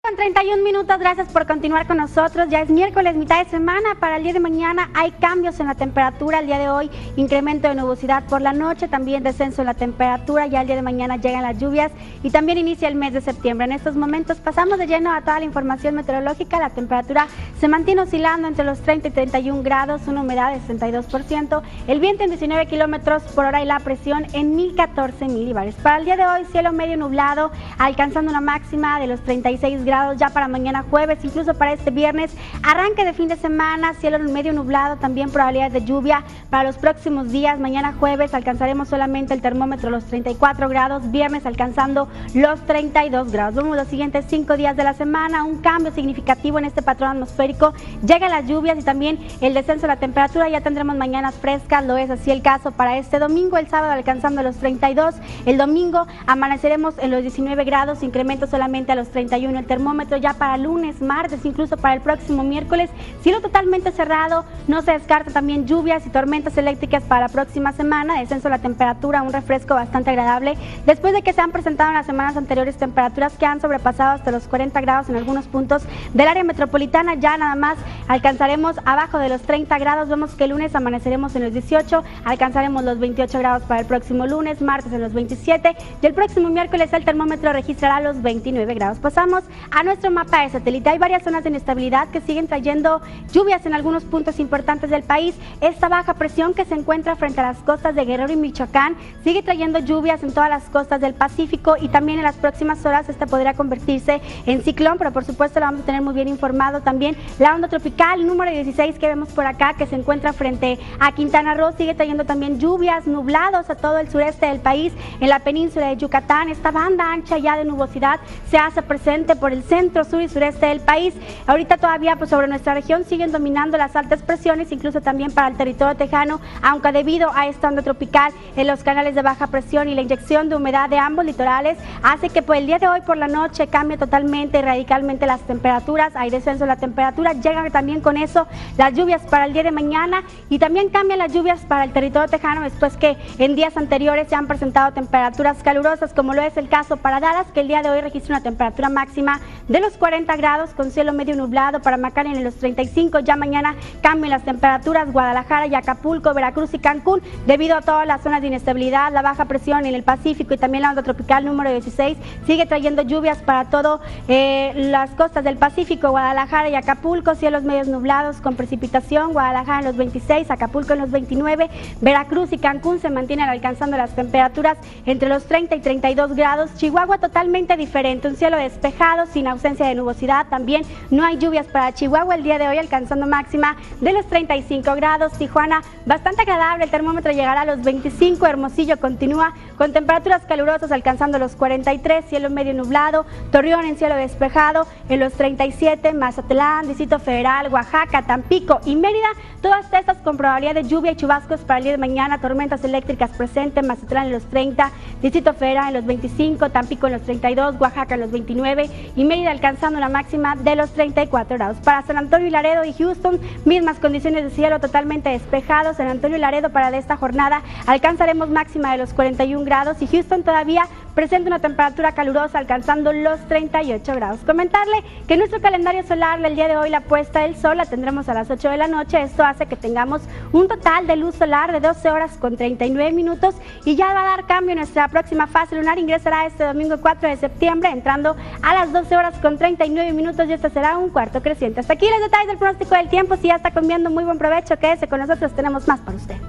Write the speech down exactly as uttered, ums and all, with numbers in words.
con treinta y un minutos, gracias por continuar con nosotros. Ya es miércoles, mitad de semana. Para el día de mañana hay cambios en la temperatura. El día de hoy, incremento de nubosidad por la noche, también descenso en la temperatura. Ya el día de mañana llegan las lluvias y también inicia el mes de septiembre. En estos momentos pasamos de lleno a toda la información meteorológica. La temperatura se mantiene oscilando entre los treinta y treinta y un grados, una humedad de sesenta y dos por ciento, el viento en diecinueve kilómetros por hora y la presión en mil catorce milibares. Para el día de hoy, cielo medio nublado, alcanzando una máxima de los treinta y seis grados ya para mañana jueves, incluso para este viernes, arranque de fin de semana, cielo medio nublado, también probabilidades de lluvia para los próximos días. Mañana jueves alcanzaremos solamente el termómetro los treinta y cuatro grados, viernes alcanzando los treinta y dos grados. Vamos los siguientes cinco días de la semana, un cambio significativo en este patrón atmosférico, llegan las lluvias y también el descenso de la temperatura. Ya tendremos mañanas frescas, lo es así el caso para este domingo, el sábado alcanzando los treinta y dos, el domingo amaneceremos en los diecinueve grados, incremento solamente a los treinta y uno el termómetro. Ya para lunes, martes, incluso para el próximo miércoles, cielo totalmente cerrado, no se descarta también lluvias y tormentas eléctricas para la próxima semana, descenso de la temperatura, un refresco bastante agradable, después de que se han presentado en las semanas anteriores temperaturas que han sobrepasado hasta los cuarenta grados en algunos puntos del área metropolitana. Ya nada más alcanzaremos abajo de los treinta grados, vemos que el lunes amaneceremos en los dieciocho, alcanzaremos los veintiocho grados para el próximo lunes, martes en los veintisiete y el próximo miércoles el termómetro registrará los veintinueve grados. Pasamos a nuestro mapa de satélite. Hay varias zonas de inestabilidad que siguen trayendo lluvias en algunos puntos importantes del país. Esta baja presión que se encuentra frente a las costas de Guerrero y Michoacán sigue trayendo lluvias en todas las costas del Pacífico y también en las próximas horas esta podría convertirse en ciclón, pero por supuesto lo vamos a tener muy bien informado. También la onda tropical número dieciséis que vemos por acá, que se encuentra frente a Quintana Roo, sigue trayendo también lluvias, nublados a todo el sureste del país, en la península de Yucatán. Esta banda ancha ya de nubosidad se hace presente por el centro, sur y sureste del país. Ahorita todavía pues sobre nuestra región siguen dominando las altas presiones, incluso también para el territorio tejano, aunque debido a esta onda tropical en los canales de baja presión y la inyección de humedad de ambos litorales hace que por el día de hoy por la noche cambie totalmente y radicalmente las temperaturas. Hay descenso de la temperatura, llegan también con eso las lluvias para el día de mañana y también cambian las lluvias para el territorio tejano después que en días anteriores se han presentado temperaturas calurosas, como lo es el caso para Dallas, que el día de hoy registra una temperatura máxima de los cuarenta grados con cielo medio nublado, para McAllen en los treinta y cinco. Ya mañana cambian las temperaturas, Guadalajara y Acapulco, Veracruz y Cancún, debido a todas las zonas de inestabilidad, la baja presión en el Pacífico y también la onda tropical número dieciséis sigue trayendo lluvias para todo eh, las costas del Pacífico, Guadalajara y Acapulco, cielos medios nublados con precipitación, Guadalajara en los veintiséis, Acapulco en los veintinueve, Veracruz y Cancún se mantienen alcanzando las temperaturas entre los treinta y treinta y dos grados, Chihuahua totalmente diferente, un cielo despejado sin ausencia de nubosidad, también no hay lluvias para Chihuahua el día de hoy alcanzando máxima de los treinta y cinco grados, Tijuana bastante agradable, el termómetro llegará a los veinticinco, Hermosillo continúa con temperaturas calurosas alcanzando los cuarenta y tres, cielo medio nublado, Torreón en cielo despejado en los treinta y siete, Mazatlán, Distrito Federal, Oaxaca, Tampico y Mérida, todas estas con probabilidad de lluvia y chubascos para el día de mañana, tormentas eléctricas presentes, Mazatlán en los treinta, Distrito Federal en los veinticinco, Tampico en los treinta y dos, Oaxaca en los veintinueve y Mérida alcanzando una máxima de los treinta y cuatro grados. Para San Antonio y Laredo y Houston, mismas condiciones de cielo totalmente despejado. San Antonio y Laredo para de esta jornada alcanzaremos máxima de los cuarenta y un grados y Houston todavía presenta una temperatura calurosa alcanzando los treinta y ocho grados. Comentarle que en nuestro calendario solar el día de hoy la puesta del sol la tendremos a las ocho de la noche, esto hace que tengamos un total de luz solar de doce horas con treinta y nueve minutos y ya va a dar cambio. Nuestra próxima fase lunar ingresará este domingo cuatro de septiembre entrando a las doce horas con treinta y nueve minutos y este será un cuarto creciente. Hasta aquí los detalles del pronóstico del tiempo. Si ya está comiendo, muy buen provecho, quédese con nosotros, tenemos más para usted.